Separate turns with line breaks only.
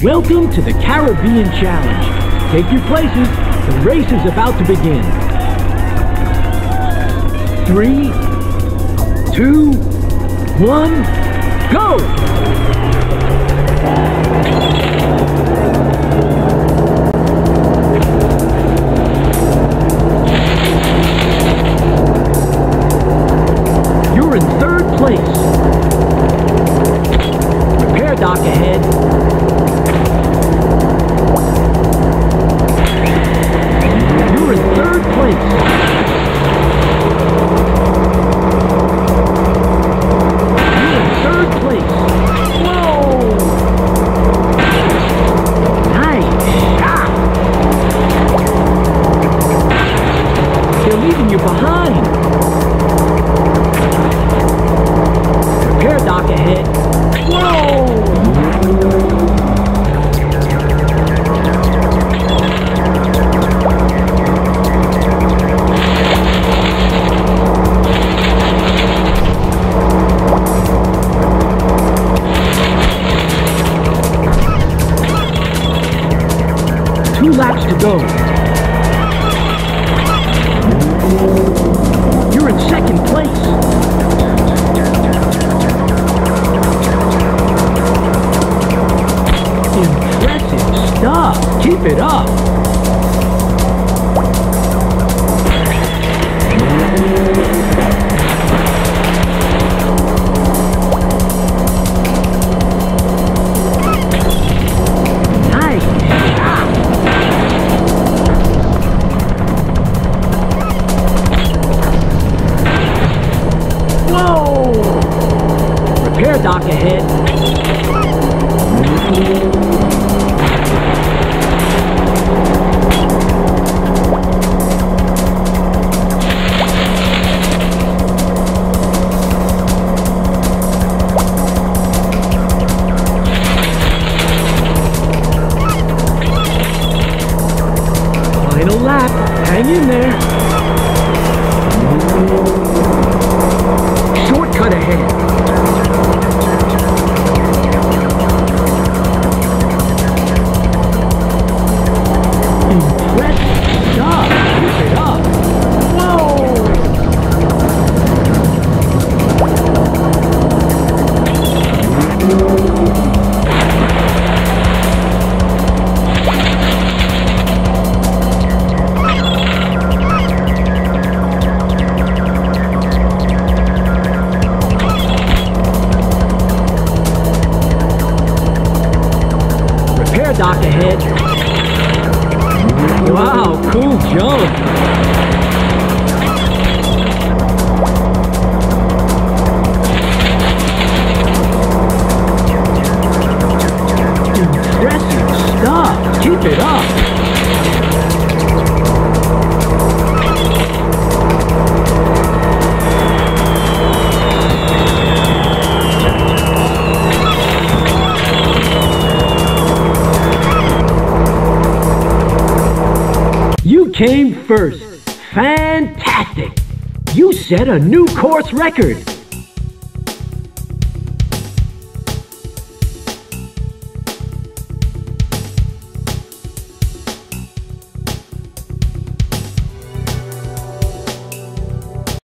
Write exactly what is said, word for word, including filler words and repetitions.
Welcome to the Caribbean Challenge. Take your places. The race is about to begin. Three, two, one, go! You're in third place. Repair dock ahead. You're in third place. You're behind. Repair dock ahead. Whoa! Two laps to go. You're in second place. Impressive stuff. Keep it up. Repair dock ahead. Final lap. Hang in there. Shortcut ahead. Dock ahead. Wow, cool jump. Impressive stuff. Keep it up. You came first. Fantastic! You set a new course record.